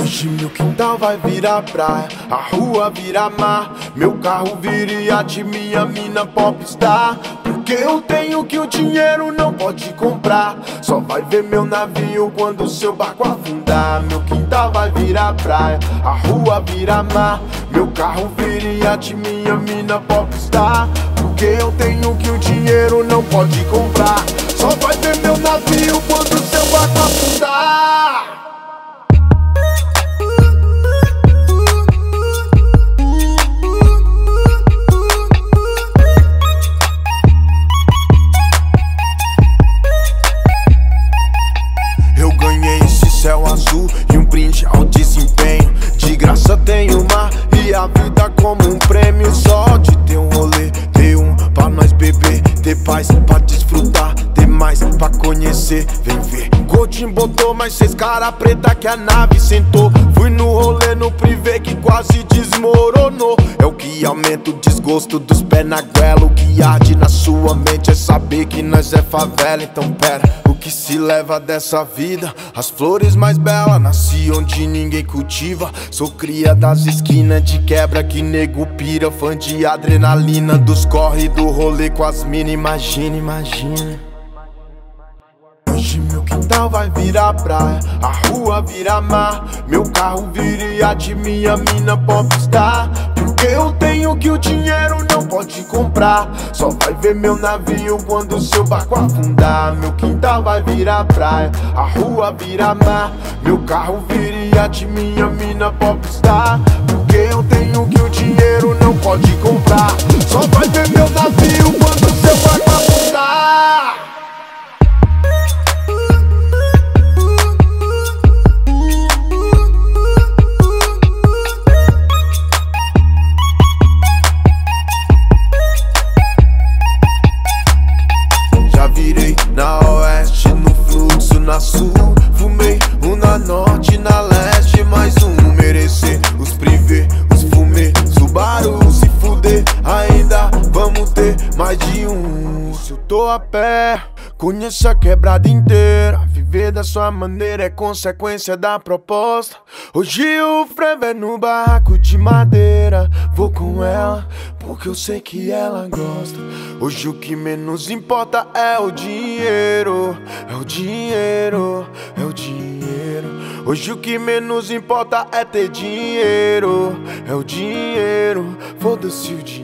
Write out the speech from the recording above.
Hoje meu quintal vai virar praia, a rua vira mar, meu carro vira iate, minha mina popstar. Porque eu tenho o que o dinheiro não pode comprar. Só vai ver meu navio quando seu barco afundar. Meu quintal vai virar praia, a rua vira mar, meu carro vira iate, minha mina popstar. Porque eu tenho o que o dinheiro não pode comprar. Só vai ver meu navio quando seu barco afundar. Céu azul e um brinde ao desempenho. De graça tem o mar e a vida como um prêmio. Só de ter um rolê, ter um pra nós beber, ter paz pra desfrutar, ter mais pra conhecer. Vem ver, Godinho botou mais 6 cara preta que a nave sentou. Fui no rolê no privê que quase desmoronou. É o que aumenta o desgosto dos pés na goela. O que arde na sua mente é saber que nós é favela. Então pera, o que se leva dessa vida? As flores mais belas, nasci onde ninguém cultiva. Sou cria das esquinas de quebra que nego pira. Fã de adrenalina, dos corre do rolê com as mina. Imagina, imagina. Hoje meu quintal vai virar praia, a rua vira mar, meu carro vira iate, minha mina popstar. Porque eu tenho o que o dinheiro não pode comprar. Só vai ver meu navio quando seu barco afundar. Meu quintal vai virar praia, a rua vira mar, meu carro vira iate, minha mina popstar. Porque eu tenho o que o dinheiro não pode comprar. Só vai ver meu navio quando seu barco afundar. Virei na oeste, no fluxo na sul. Fumei um na norte, na leste, mais um. Merecer os privê, os fumê, Subaru, se fuder, ainda vamos ter mais de um. Se eu tô a pé, conheço a quebrada inteira. Viver da sua maneira é consequência da proposta. Hoje o frevo é no barraco de madeira. Vou com ela, porque eu sei que ela gosta. Hoje o que menos importa é o dinheiro. É o dinheiro, é o dinheiro. Hoje o que menos importa é ter dinheiro. É o dinheiro, foda-se o dinheiro.